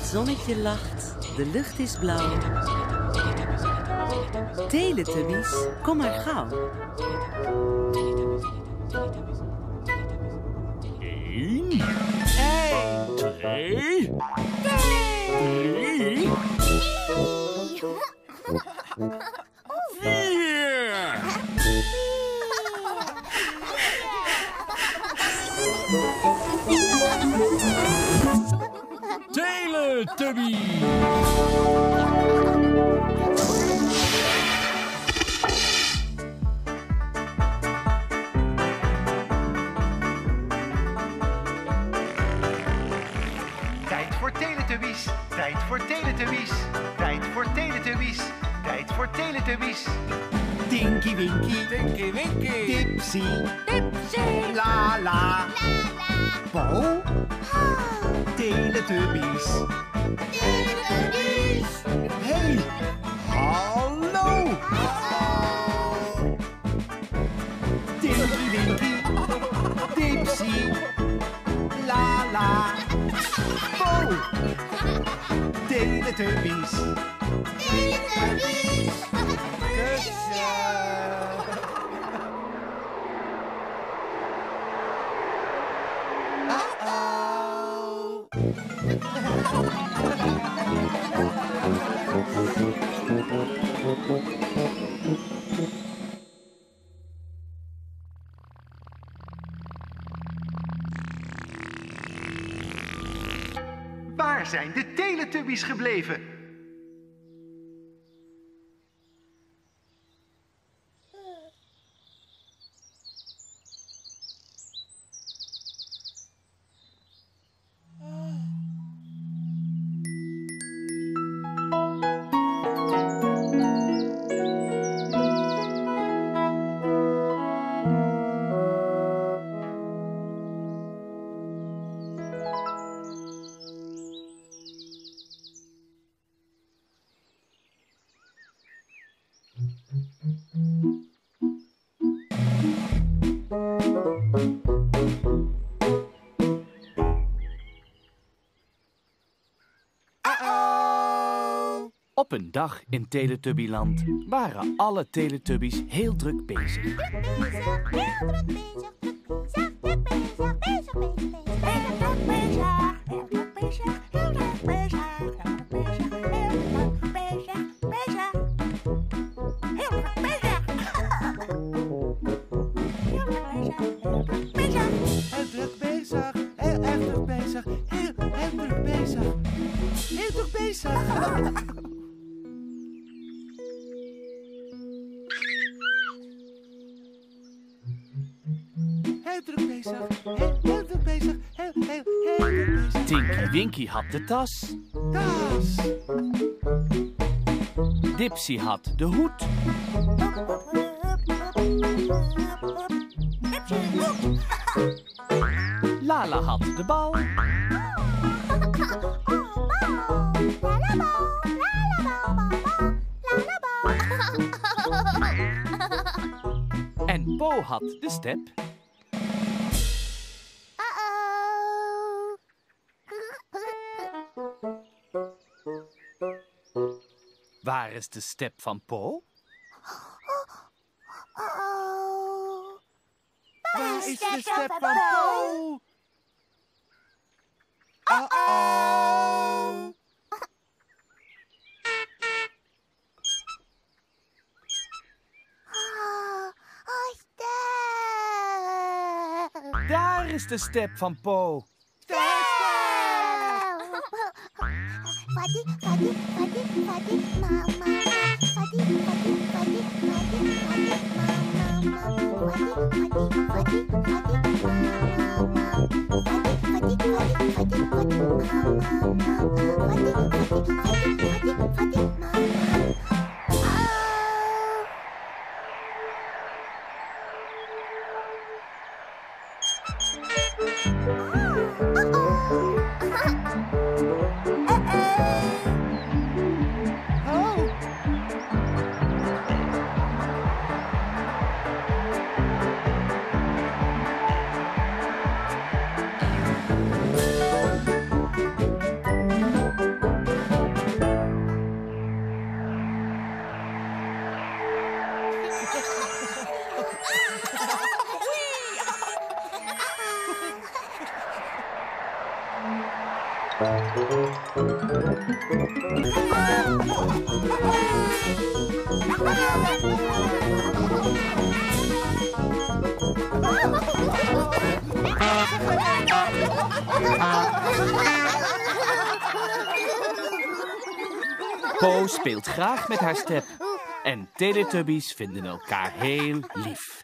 zonnetje lacht, de lucht is blauw. Teletubbies, kom maar gauw. 1, 2, 3, 4. Teletubbies. Tijd voor Teletubbies, tijd voor Teletubbies, tijd voor Teletubbies, tijd voor Teletubbies. Tinky Winky, Tinky Winky. Dipsy, Dipsy, La La, la la, Po, ha, Teletubbies. Teletubbies. Hey, hallo! Tinky Winky, Dipsy, La La, Po, Teletubbies. Teletubbies. Waar zijn de Teletubbies gebleven? Op een dag in Teletubbyland waren alle Teletubbies heel druk bezig. Druk bezig, heel druk bezig. Druk bezig, bezig, bezig, bezig. Heel druk bezig, heel druk bezig, heel druk bezig, heel druk bezig, heel druk bezig, bezig. Heel druk bezig. Heel druk bezig, heel druk bezig. Heel druk bezig, heel erg druk bezig, heel druk bezig. Heel druk bezig. Heel druk bezig, heel druk bezig, heel druk bezig. Tinky Winky had de tas. Tas, Dipsy had de hoed. Lala had de bal. En Po had de step. Waar is de step van Po? waar is de step van Po? Uh-oh. Daar is de step van Po. Po speelt graag met haar step. En Teletubbies vinden elkaar heel lief.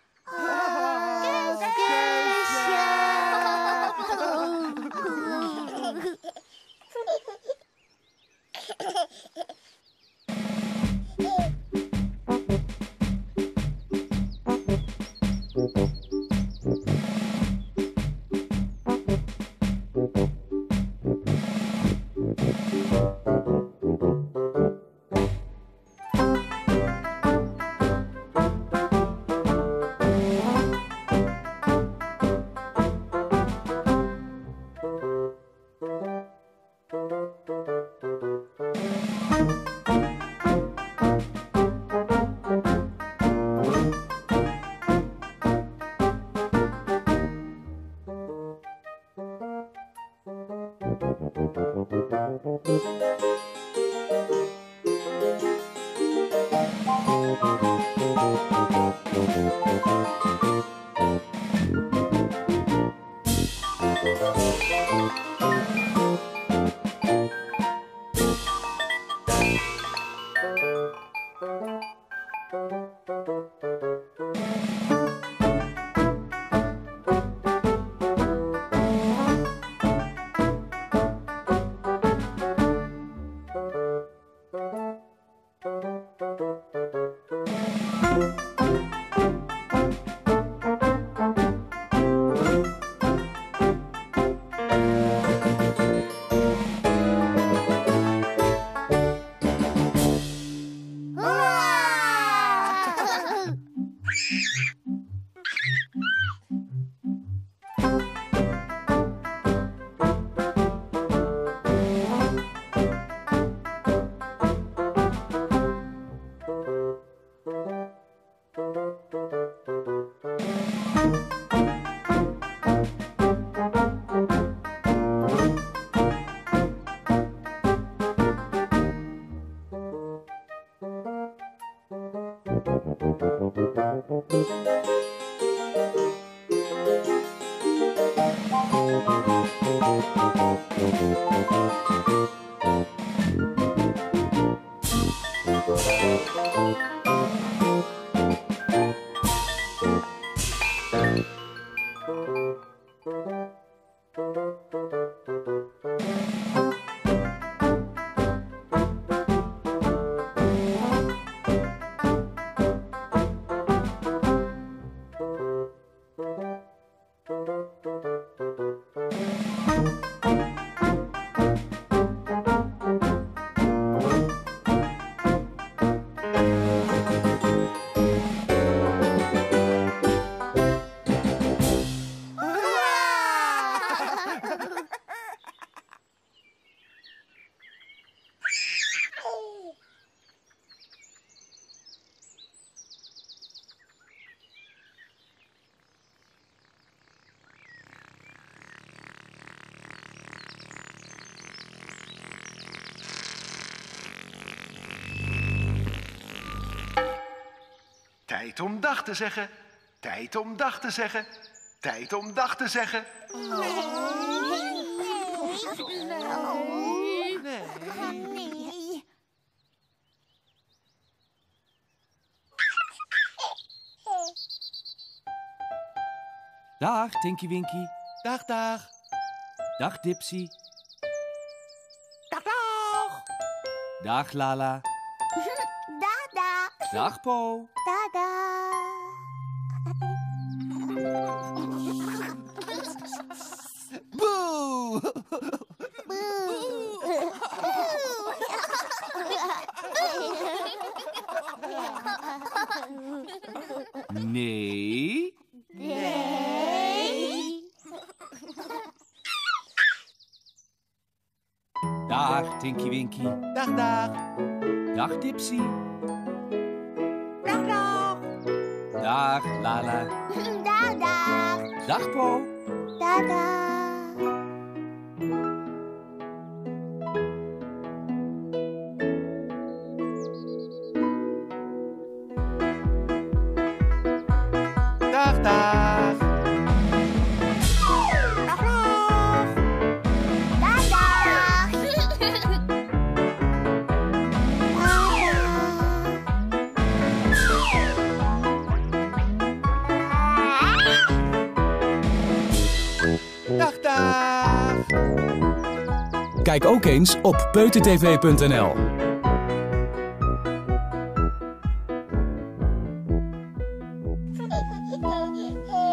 Tijd om dag te zeggen. Tijd om dag te zeggen. Tijd om dag te zeggen. Nee. Dag, Tinky Winky. Dag, dag. Dag, Dipsy. Dag, dag. Dag, Lala. Dada. Dag, Po. Dada. Boe. Nee. Nee. Dag, Tinky Winky. Dag, dag. Dag, Dipsy. Dag, dag. Dag, Lala. Dada. Dag, Po. Dada. Kijk ook eens op peutertv.nl. Oh,